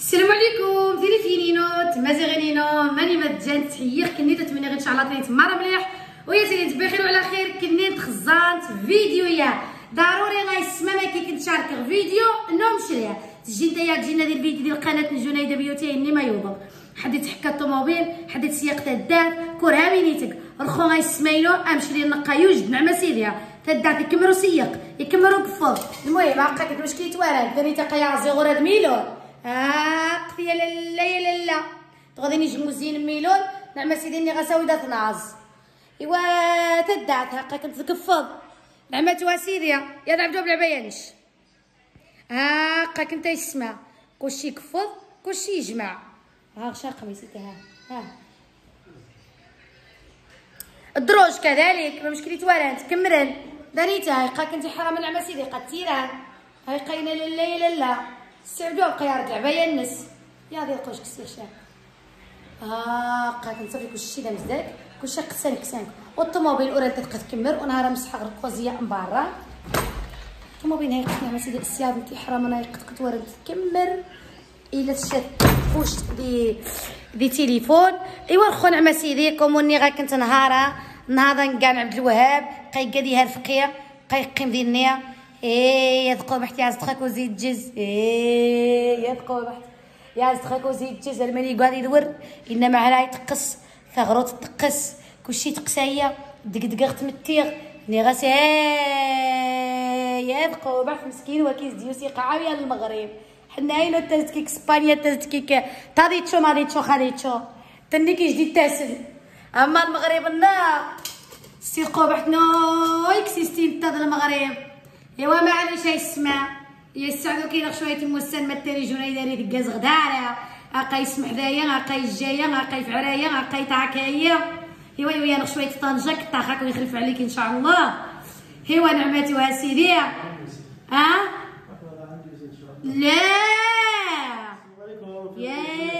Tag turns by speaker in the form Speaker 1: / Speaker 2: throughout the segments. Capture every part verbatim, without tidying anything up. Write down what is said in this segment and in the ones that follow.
Speaker 1: السلام عليكم فيني فينينوت مازيغينينو ماني مدجان تحيير كني تتمنى غير ان شاء الله تنيت مره مليح ويا سيدي بخير وعلى خير كني تخزانت فيديو يا ضروري غيسمع ما كي كنتشارك فيديو نوم شريه تجي نتايا تجينا ديال الفيديو ديال قناه جنيده بيوتي اني ما يوضر حد يتحكى الطوموبيل حد يسيق الدار كورها مينيتك رخو غيسمايلو امشري نقا يوجد نعمه سيديا تدات يكمرو سيق يكمرو قفل المهم هاكا كنت واش كيتوالد ثاني تاقيا زيغور هاد ميلون هاك يا لالا يا لالا تغادي نجمو زين ميلون نعمه سيدي اني غساوده تناز ايوا تدات هاكا كنت تقفض نعمه سيديا يا عبدو بالعبايانش هاكا كنت يسمع كلشي يكفض كلشي يجمع ها شا قميصتي ها ها الدروج كذلك ما مشكلي توالان تكمرن دانيتا هاكا كنتي حرام نعمه سيدي قد تيران هاي قاينه لالا يا لالا سعدو القيارة العباية النس يا ديال قوش كسيشان هاكا كنصافي كلشي دا مزداك كلشي قسان كسانك والطوموبيل اورال تبقى تكمر ونهار مسحه غير الكوزيه من برا الطوموبيل هاي قسنا سيدي السياد نتي حرام انا قد ورد تكمر الا تشات فوش دي دي تليفون ايوا الخو نعمه سيدي كوموني غا كنت نهارا نهضا كاع عبد الوهاب قيقاديها الفقيه قيقيم ديالنا ايه يا ذقو بحتي عايز تخاكو زيت جز ايه يا ذقو بحتي يا عايز تخاكو زيت جز الماني قاعد يدور انما على يتقص ثغرو تتقص كلشي تقسايه دقدقه تمتيغ ني غاس يا ذقو بحت مسكين وكيس ديوسي قعاويه للمغرب حنا عينو تازكيك اسبانيا تازكيك طاديتشو ماريتشو خاليتشو تني كي جديد تاسل اما المغرب النا سيقو بحت نوي كسيستين تاع المغرب ايوا معليش يسمع يسعدو كاين شويه موسان متري جنيده ريت كاز غداره اقا يسمع حدايا اقا يجايا اقا يفعرايا اقا يتعكايا ايوا ايوا شويه طنجه كطاخاك ويخلف عليك ان شاء الله ايوا نعمتي وها سيدي ها لا يا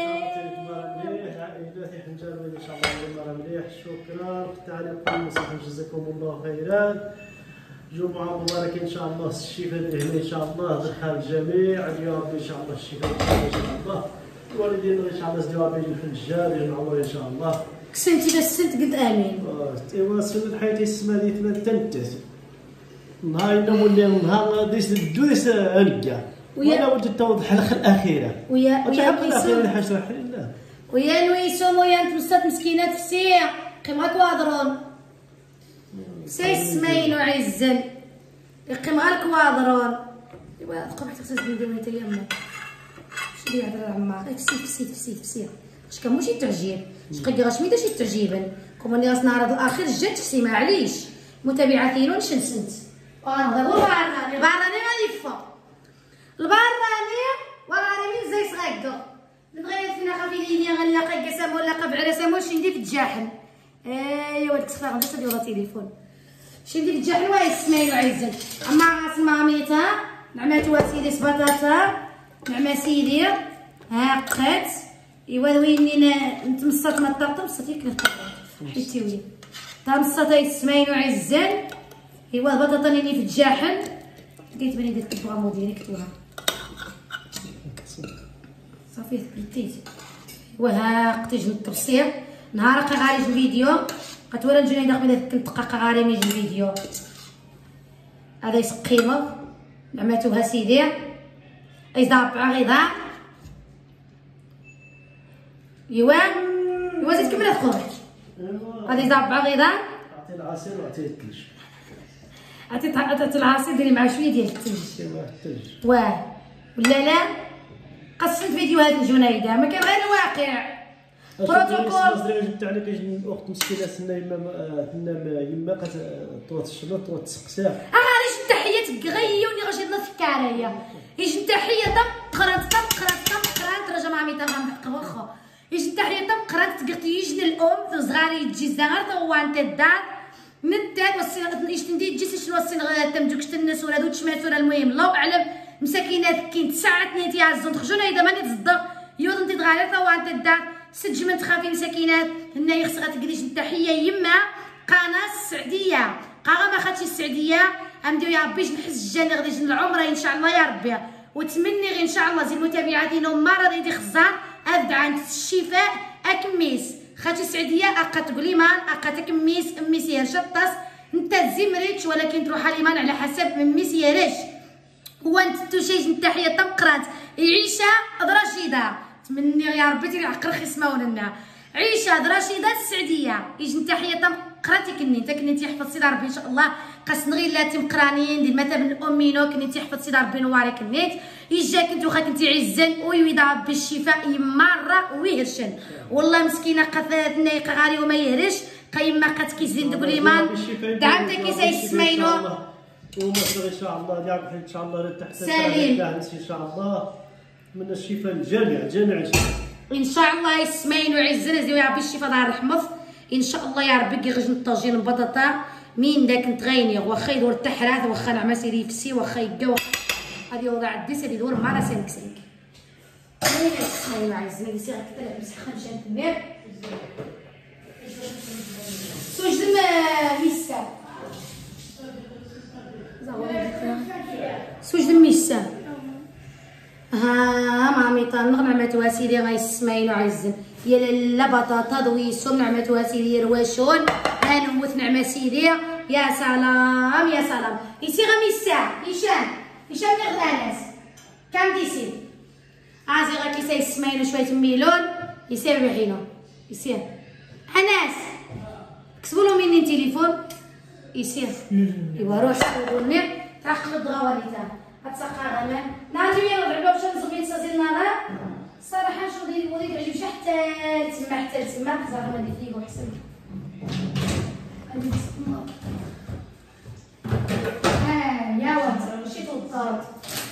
Speaker 2: ان شاء الله مليح شكرا تعليقكم وصحه جزاكم الله خيرا جمعة مباركة إن شاء الله الشفاء هنا إن شاء الله ضحى الجميع يا ربي إن شاء الله الشفاء إن شاء الله الوالدين إن شاء الله زدوا ربي الحجاج يجمعوا إن شاء الله
Speaker 1: كسنتي السنت قد آمين
Speaker 2: إيوا سنة حياتي السما دي ثمان تنتس نهار إنه ولا نهار ديس دويس أنجا ولا ولد توضح الأخ الأخيرة
Speaker 1: ويا ويا
Speaker 2: الأخيرة اللي حشرح لله
Speaker 1: ويا نويسوم ويا نتمسات مسكينات في السيع قيمها كواضرون سيس ماينو عزن يقيم غير كواضرون ايوا تقوم حتى تسد ندير نتا يما شنو يهضر العمار تفسي تفسي تفسي تفسي اش كان ماشي تعجيب شقي غاش ميدا شي تعجيبا كوم اني راس نعرض الاخير جات تفسي معليش متابعاتين ونشن سنت ونهضر البراني البراني غادي يفا البراني وراني زي صغير نبغي فينا خافي لينيا غنلاقي قسم ولا قبع سامو شي ندير في الجاحن ايوا ديك الصفا غادي تدير التليفون شي ندير في الجاحن واي سمايلو عزت اما راس ماميتا نعمات سيدي سباطاتا نعمه سيدي ها قات ايوا ويني نتمصات ما طرطمصت ياك حيتي وين تمصات سمايلو عزن ايوا البطاطا اللي في الجاحن لقيت بني درت كتبغى موديري كتبوها صافي بديت وها قتيج التبصير نهار غارج الفيديو قتورا نجي داخل هذيك الدقيقه غاري ميجي الفيديو هذا يسقيمه نعماتوها سيدي يضرب غيضاع ايوا ايوا زيد كمل خوك غادي يضرب غيضاع
Speaker 2: عطي العصير وعطيه الثلج
Speaker 1: عطيت عطيت العصير ديري مع شويه ديال الثلج
Speaker 2: الثلج
Speaker 1: واه ولا لا قصت فيديوهات الجنيده ما كان غير الواقع بروتوكول
Speaker 2: جبت عليك اخت مسكينه سنه يما تنام يما قات طوات الشنو طوات السقساه
Speaker 1: اه ريش تحياتك غيوني غاش يضنا فكاريا يجي تحيه دم قرات دم قرات دم قرات رجا مامي تا غنحق واخا يجي تحيه دم قرات تقرتي يجن الام صغاري تجي زغار تو انت الدار ندات وسين ايش تندي تجي شنو السين تمدوكش الناس ولا دوك شمات ولا المهم الله اعلم مساكينات كاين تسعه تنيتي عزون تخرجون هيدا ماني تصدق يوض انت تغالر تو انت الدار سجم تخافي مساكينات هنا يخصها تقديش التحيه يما قناه السعديه قاغا ما خاتش السعديه غندير يا ربي نحس الجاني غادي نجي العمره ان شاء الله يا ربي وتمني غير ان شاء الله زي المتابعات ديالهم ما راضي يدي خزار ابدا عند الشفاء اكميس خاتي سعديه اقا تقولي مان اقا تكميس اميسير شطاس انت تزمريتش ولكن تروح ليمان على حسب ميسيرش هو انت توشيج نتا حياه تمقرات عيشه رشيده تمني يا ربي تيري عقر خصمه لنا عيشه رشيده السعديه يجي نتا حياه تمقراتي كني انت كني تيحفظ سيدي ربي ان شاء الله قاس نغير لاتي مقرانين ديال مثلا الامينو كني تيحفظ سيدي ربي نواري كنيت يجا كنت واخا كنتي عزن ويويد ربي الشفاء يمارة ويهرشن والله مسكينه قثات نايقه غاري وما يهرش قيما قات كيزين دبر ايمان دعمتك كيساي سمينو
Speaker 2: ومصر ان شاء الله دعم ان شاء الله تحت
Speaker 1: سليم
Speaker 2: ان شاء الله من الشفاء الجميع جميع
Speaker 1: ان شاء الله يسمين ويعزنا زي ربي الشفاء دار الحمص ان شاء الله يا ربي كيغجن الطاجين البطاطا مين داك نتغيني واخا يدور التحرات واخا نعمه سيدي يفسي واخا يقا هادي وضع عندي سيدي يدور مع راسي نكسلك يسمين ويعزنا دي صيغه كثر مسخن مشان تمير سوج دم ميسا سوج دم ميسا ها مامي طنغ نعمة سيدي غيسماين وعزن يا لالا بطاطا دويسو نعمة سيدي رواشون هانوث نعمة سيدي يا سلام يا سلام يسي غميسا هشام هشام يغدا ناس كام ديسي عازي غا كيسا يسماين شوية ميلون يسير بحينو يسير اناس كسبولو مني تليفون يسير ايوا روح سولوني تاخذ الدغواليتا هتسقى غمان نعرف يا ربي باش نزغبي تسازي النهار صراحه شو دير وديك عجب شي حتى تما حتى تما زعما ما دير فيك وحسن ها يا واد ماشي توضات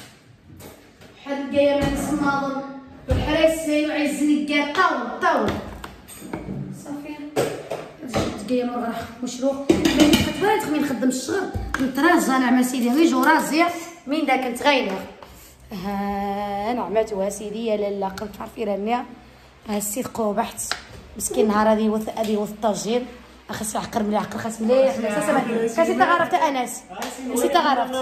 Speaker 1: حد جايه من السماضم والحراس سايو عزني كاع طول طول صافي جبت جايه من غير مشروع بين كتبان تخمي نخدم الشغل نتراجع نعمه سيدي ويجو رازي من داك نتغير ها نعمة سيدي يا لالا قلت تعرفي راني ها السيد قوبحت مسكين نهار هادي يوث هادي يوث الطاجين خاص يعقر مليح عقر خاص مليح كاسي تغرفت انس كاسي تغرفت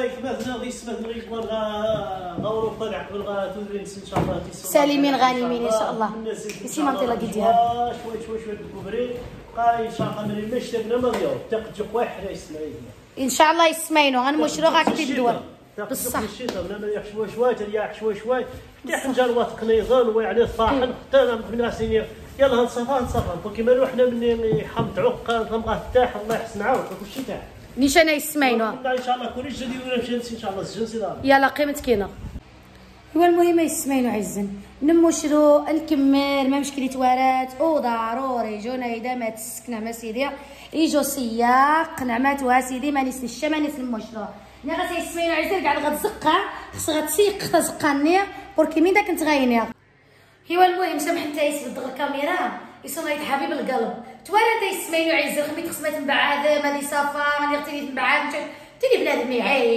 Speaker 1: سالمين غانمين ان شاء الله يسي مامتي لا قديها
Speaker 2: شوي شوي شوي دكوبري قال ان شاء الله من المشتبنا ما ديالو تقجق واحد يسمعيني
Speaker 1: ان شاء الله يسمعينو غنمشرو غاك تدور
Speaker 2: بصح الشتاء بلا ما يريح شوي شوي تريح شوي شوي تريح نجار وات قنيزان ويعني الصاحن حتى من راسي يلا نصفى نصفى كيما روحنا من حمد عقه تبغى ترتاح الله يحسن عاود كلشي تاع
Speaker 1: نيشان يسمعينو
Speaker 2: ان شاء الله كلشي جديد ولا مشي ان شاء الله الجنسي دار
Speaker 1: يلا قيمه كينا هو المهم يسمعينو عزن نمشرو نكمل ما مشكل توارات او ضروري جو نايده ما تسكن مع سيدي يجو سياق نعمات سيدي ما نسن الشمال نسن المشروع ني غا تيسمعينو عزيز قاعد غتزقها خص غتسيق تزقاني بوركي مين داك نتغايني هو المهم سامح انت يسبد الكاميرا يسونا يد حبيب القلب توالى تيسمعينو عزيز خميت خصمات من بعاد مالي صافا مالي اغتيليت من بعاد تيدي بنادم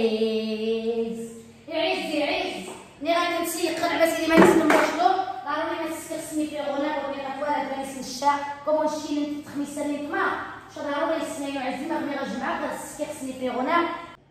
Speaker 1: يعيز يعيز يعيز ني غا كنتسيق نعمه سيدي ما نسن المشروع ضروري ما تستخدمي في غناء ولا توالى ما نسن الشا كومون شي اللي تخميسه اللي ما شو ضروري يسمعينو عزيز ما غير جمعه تستخدمي في غناء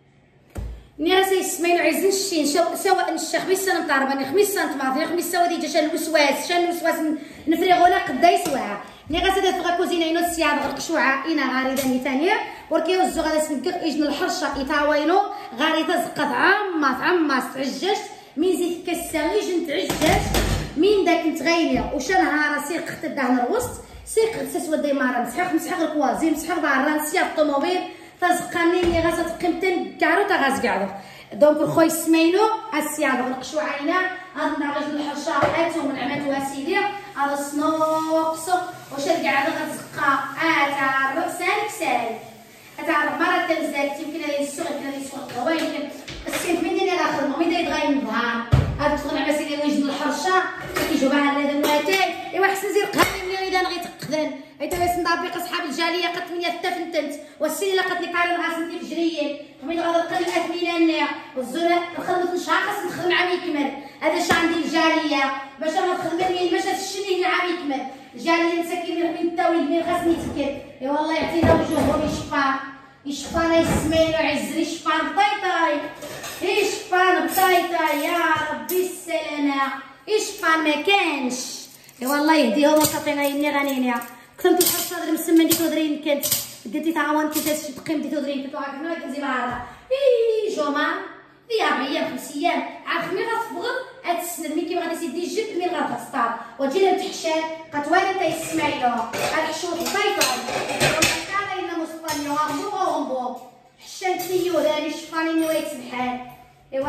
Speaker 1: نيراسي يسمعينو عزيز الشين سواء الشا خميسه نطارباني خميسه نطماطي خميسه ودي جا شان الوسواس شان الوسواس نفريغولا قدا يسواها نيراسي دات بغا كوزينه ينو السياد غير قشوعه انا غاريده نيتانيه وركي وزو غادا سنكر اجن الحرشه يطاوينو غاريده زقت عمات عمات تعججت من زيت كساغي جن تعججت من داك نتغيني وشان نهار سيق خت الدهن الوسط سيق تسوى ديمارا مسحق مسحق الكوازي مسحق دار سياد الطوموبيل تزقني اللي غاصه تقيمتن كارو تا غاز كاعدو دونك الخوي سمينو السياد غنقشو عينا هاد نعرج الحرشه اتو من عماتو سيدي هذا سنوقسو واش كاع غتزقا اتا راسك سال اتا مرات تمزات يمكن هذه السوق يمكن هذه السوق القهوه يمكن السيف من دير اخر مين داير يتغير الظهر هاد تدخل على سيدي ويجن الحرشه كيجيو معها هذا مواتاي ايوا حسن زير قهاني ملي اذا نغي تقدن حيت باش نضابق اصحاب الجاليه قد من حتى فنتنت والسيله لقات لي قارن غاسنتي بجريين ومن غادر قل اثمنانيه والزنا نخدم شهر خاص نخدم عام يكمل هذا شا عندي الجاليه باش انا نخدم لي باش تشني العام يكمل الجاليه نسكن من التاويل مين خاصني يتكل اي والله يعطينا وجوههم يشفى يشفانا يسمعنا يعز يشفى طاي طاي إشفان بطايطة يا ربي السلامة. إشفان ما كانش. إيوا الله يهديهم وصافينا يني غنينيا. كنت الحصة هذا المسمى دي تودرين كنت قلتي تعاونتي تاش تقيم دي تودرين كنت واقف ما كنتي معاها. إي جوما دي أربع أيام خمس أيام عارف مين غتفضل هاد السند مين كيما غادي سيدي الجد مين غتفطر وتجينا لتحشان قطوانة تا يسمعينو هاد الحشوط البيضاء كان لنا مصطنيو غنبو غنبو حشان تيود هادي شفاني نوايت سبحان. إيوا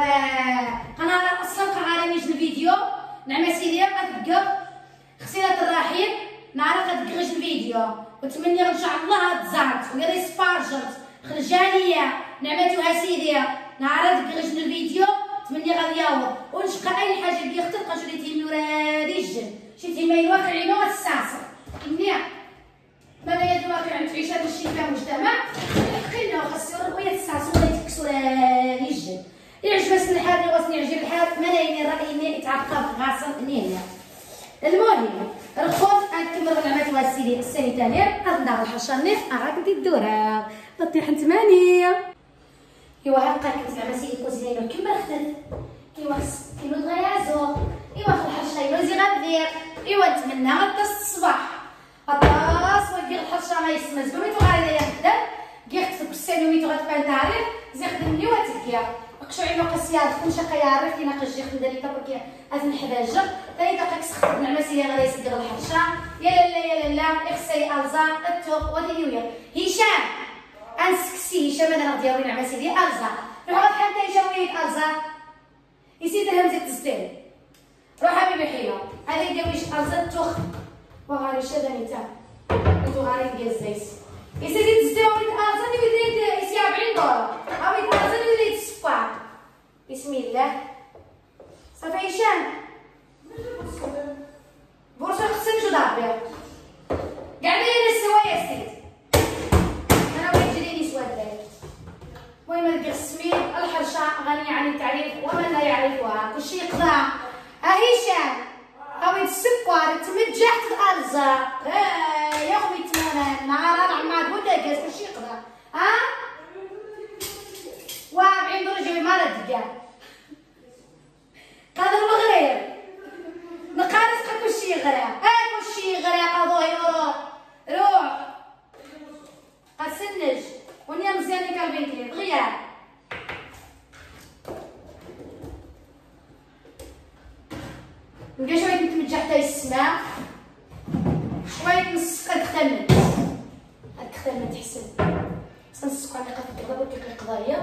Speaker 1: قناة أصلا قناة نيجي الفيديو نعم سيدي غتبقى غسيلة الرحيم نعرف غتكرج الفيديو وتمني ان شاء الله تزارت ويا سبارجرت خرجانيه نعمتوها سيدي نعرف كرج الفيديو تمني غادي ياوض ونشقى اي حاجه اللي يختلق شي تيمي ورادي الجن شي تيمي واقعين وتساسر منيع ما لا يد واقع تعيش هذا الشيء في المجتمع خلينا خاصو ويا تساسر ولا يتكسر رادي الجن يعجب الحال وصني يعجب الحال ما لا يني الراي ني يتعقب غاصن نينيا. المهم رخوت نكمل نعمتها السيدي السنه ثانيه غنضرب الحشانيف راك دي الدوره طيح ثمانيه. ايوا هكا كنت زعما سيدي كوزينينو كمل خدت ايوا كيلو الغيازو ايوا في الحشاينو زي غندير ايوا نتمنى غدا الصباح الطاس ودير الحشا ما يسمز بميتو غادي يخدم كيخت كسانو ميتو غتبان تعرف زي خدمني وتكيا قشوعي ما قسيا دخل شقا يعرف كي ناقش جي خدم لي طبق هاد الحباجه تاني دقيق سخت نعمه سيدي غادي يسدر الحرشه يا لالا يا لالا اغسلي الزا التوق وديري ويا هشام انسكسي هشام انا غادي يوري نعمه سيدي الزا روح بحال تا هشام وياك الزا يزيد همزه تسدير روح حبيبي حيله هذه يدويش الزا التوخ وغادي شادني تا انتو غادي ديال الزيت يزيد تسدير وياك الزا دي وديت يسيا أربعين دولار او الزا دي وديت الصفار بسم الله صافي هشام بورصة خصني شو دابير كاع لي السوايع سيد انا بغيت تجريني سواد. المهم هذيك السميد الحرشه غنيه عن التعريف ومن لا يعرفها كلشي يقضى. ها هشام هاوي السكر تمجح الارزاق يا خويا تماما نهار العماد بوتاكاز كلشي يقضى. ها وأربعين درجه ما رد كاع قادر المغرب نقارس كلشي يغرق ها كلشي يغرق اضوي روح روح قسنج ونيا مزيان لي كالبين كليب غياب نبقى شويه نتمجح حتى السماء شويه نسق هاد الختمن هاد الختمن تحسن خصنا نسقو على قد القضا دقيق قضايا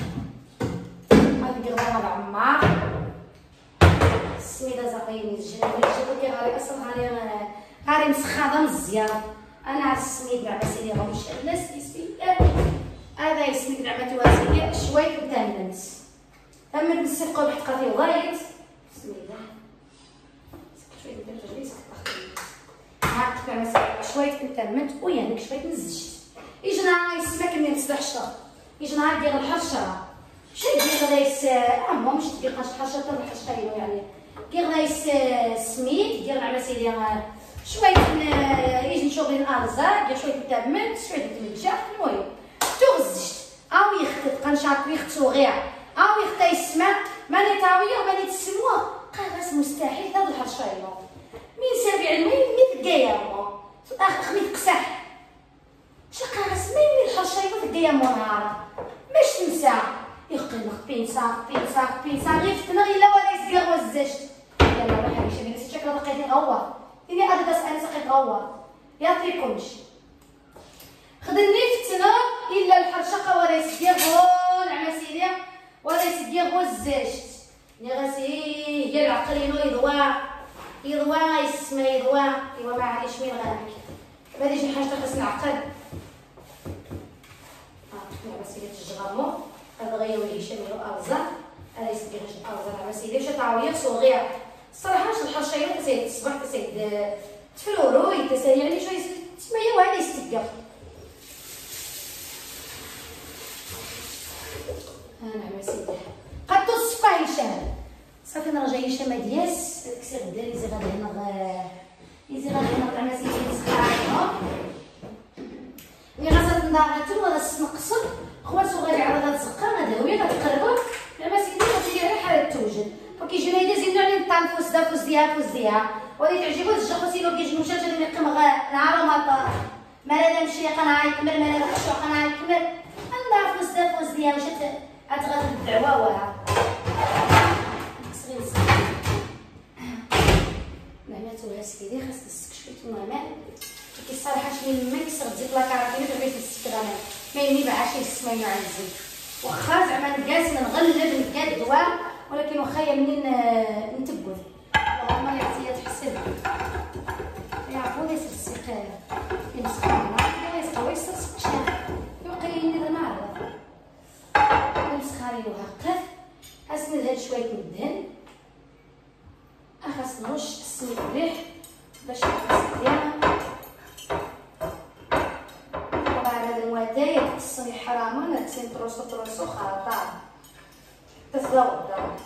Speaker 1: هاد القضا هذا عمار السميده زاقيني الجنوي الجنوي كيغالي اصلا غالي غالي مسخاضه مزيان انا عرفت السميد نعمه سيدي غوش الناس كيسمي هذا يسميك نعمه واسيدي شويه وتمنت تمنت نسيقو بحال قضيه ضايت بسم الله شويه ندير تجريس هاك نعمه شويه تمنت ويانك شويه نزجت يجي نهار يسمك منين تصبح الشهر يجي نهار ديال الحرشه شي ديال غيس اما مش دقيقه الحرشه حتى الحرشه يعني كي غايس سميت ديال نعمه سيدي شويه يجي نشوف الارزاق شويه تمنت شويه تمجح المهم توغزجت او يخت قنشاك ويختو غير او يخت يسمع ماني طاويه وماني تسموا قاغاس مستحيل هاد الحرشايمو مين سابع المهم مين تقيامو اخ خميت قسح شقاغاس مين الحرشايمو تقيامو نهار باش ننسى يخدم بينسا بينسا بينسا غير فتنا الا ولا يسير وزجت يلا روح حبيبي شنو نسيت شكل دقيقه غوا إني أدرس أنا سقيت غوا يعطيكمش خدني فتنا إلا الحرشقة ولا يسدير غول على سيدي ولا يسدير غو الزجت ني غاسي هي العقلينو يضوا يضوا يسمى يضوا إيوا ما عليش وين غنحكي مادي شي حاجة خاص نعقل ها على سيدي تجغمو هذا غير هشام يرو أرزا هذا يسدير أرزا على سيدي شتا تعاوية صغير الصراحه شي الحرشايه تسيد الصباح تسيد تفلورو يتسالي يعني شويه تسميه وهذا يستقر ها نعم سيدي قطو الصباح هشام صافي نرجع هشام دياس داكشي غدا يزي غادي هنا يزي غادي هنا طعنا سيدي نسقعها ملي غتنضغطو وغتنقصو خواتو غادي عاد غتزقر هذا هو غتقربو نعم فوزيها فوزيها ولي تعجبو الجو سينو كيجي مشات اللي قمغ نهار ومطار ما لا نمشي قناع يكمل ما لا نخشو قناع يكمل الله فوزها فوزيها مشات غتغادر الدعوه وها صغير صغير معناتها سيدي خاص تسكشفي تما الماء كيصالحها شويه الماء كيصير تزيد لاكاراتين تبغي تسكر الماء ما ينفعش يسمى يعزل واخا زعما نقاس نغلب نكاد الدواء ولكن واخا هي منين نتبل اللهم يعطيها تحسب يعرفوا لي السقايه يمسك معنا يسقوا يسقش يبقى يني نعرف يمسك عليه وهكذا اسند هاد شويه من الدهن اخاص نرش تسميك الريح باش نحس ديالها طبعا هاد المواتاي تقصني حرامه نتسين تروسو تروسو خاطر تتزوق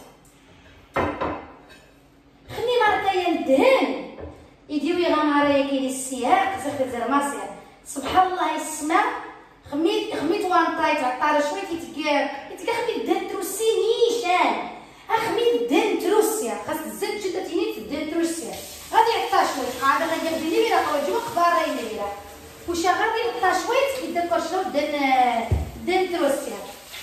Speaker 1: خلي مرتايا الدهن يديوي غناريا كيدير السياق زاك زرماسيا سبحان الله يسمع خميت خميت وانطايت عطاره شويه تيتكا تيتكا خميت الدهن تروسي نيشان اخميت الدهن تروسيا خاص تزاد جدا تينيت الدهن تروسيا غادي يعطا شويه عاد غادي يبدي لي بلا قواجو قبار راين بلا وش غادي يعطا شويه يبدا كرشو الدهن الدهن تروسيا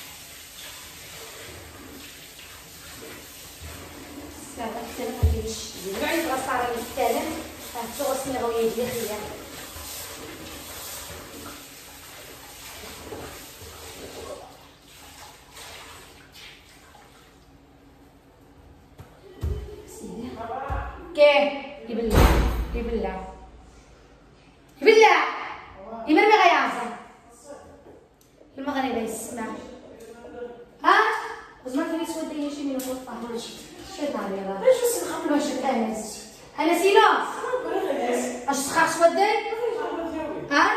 Speaker 1: هذا حتى ما نديرش زعما يبقى صار لي الثالث هتغسل غويه ديال خيا كيف يبلع يبلع يبلع يمر ما غيعصر المغرب يسمع ها وزمان كان يسود لي شي من الطاهر شد على راه واش نخمم واش انس انا سينو اش تخاف سودي ها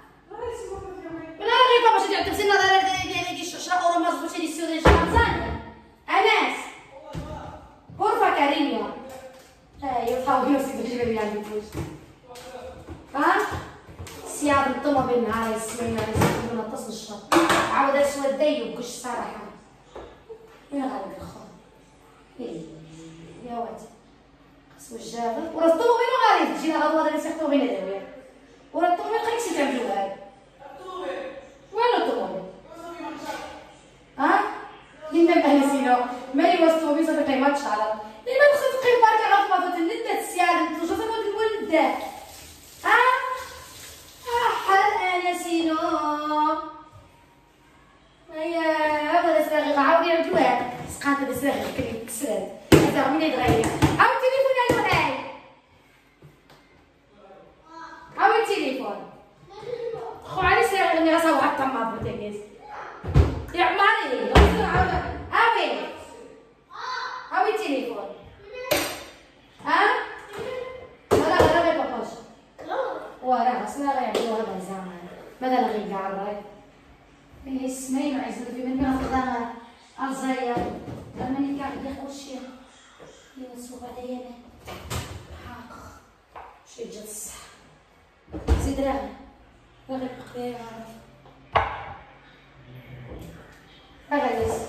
Speaker 1: لا غير باش تعطي سنه ديال ديال شرا اورو ما زبطش لي السودان شحال انس بورفا كارينيو ايوا حاولي وسيدي جيبي لي عندي فوش ها سياد الطوموبيل نهار يسمينا يسمينا نطس الشط عاود اسود دايو بكش صراحه وين غادي الخو يا واد خاصو الجابر ورا الطوموبيل غادي تجينا غادي غادي نسيق الطوموبيل هذا ورا الطوموبيل قايس تعملوا هذا وين الطوموبيل ها لينا بهنسينو مالي واش الطوموبيل صافي قيمات شعره لما دخلت قيم بارك على طبابة الندة السيادة انتو شوفوا هاد الولد ها حال انا سينو هيا هذا سراغي عاودي يعملوها سقات هذا سراغي كريم كسران هذا منين يتغير عاود التليفون يا لؤي عاود التليفون خو علي سراغي غني غاسا واحد طماط بوتاكيز يا عماري عاود عاود عاود التليفون ها ولا غير غير باباش ولا غسنا غيعملوا هذا زعما ماذا لا غير كاع الراي مي اسمي ما عزلوا في من بين الزايا ماني كاع غادي ياخذ شي ينسوا عليا انا حاق شي جات الصح زيد راه غير بقى هذا ليس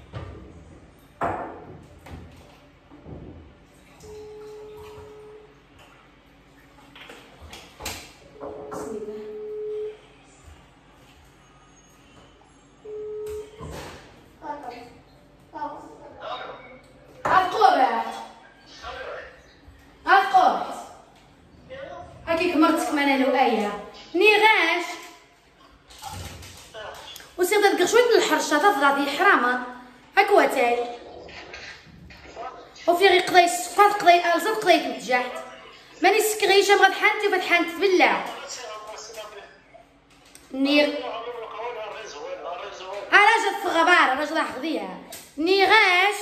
Speaker 1: غادي حرامه هكا تاي وفي غير قضاي الصفات قضاي الزا قضاي تمتجحت ماني سكريش غاد حانتي وفات حانت بالله نير انا جات في غبار راجل خذيها نيغاش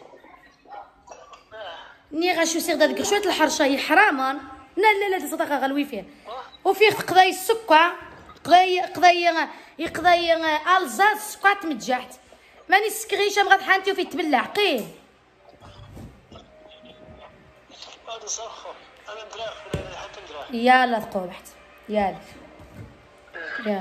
Speaker 1: نيغاش وسير داك شويه الحرشه هي حراما لا لا لا تصدق غلوي فيه وفيه قضاي السكر قضاي قضاي يقضاي الزاز السكر تمتجحت ماني سكريشه بغات حانتي وفيه تبلع قيل
Speaker 3: هذا صح انا ندراخ ولا حتى ندراخ
Speaker 1: يلا تقوبحت يلا يلا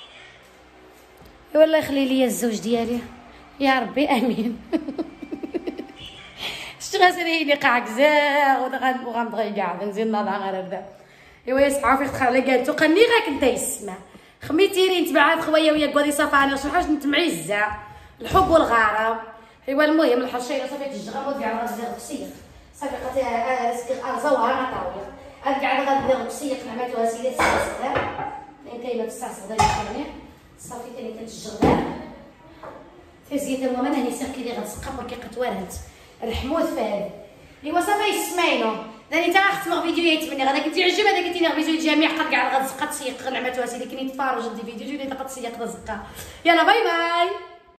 Speaker 1: والله يخلي لي الزوج ديالي يا ربي امين شتي غاسري لي قاع كزاغ وغاد وغنبغي كاع نزيد نضع غير هكذا. ايوا يا صحافي تخلي قالتو قني غاك انت يسمع خميتيري نتبعات خويا وياك غادي صافاني شي حاجه نتمعزه الحب والغرام. ايوا المهم الحشيره صافي تجغم وكاع غادي غسيق صافي قاتي رزق ارزوها غطاوي انا كاع غادي غسيق نعمتوها سيدي تستعصد لان كاينه تستعصد ثاني صافي ثاني كتجغم تزيد المهم انا هني سيركي لي غنسقم كيقطوالهت الحمود فهاد. ايوا صافي يسمعينو داني تا اختم فيديو يتمنى غدا كنتي عجب هذا كنتي فيديو الجميع قد كاع غتزقى تسيق نعمتوها سيدي كني تفارج دي فيديو اللي تقد تسيق تزقى. يلا باي باي.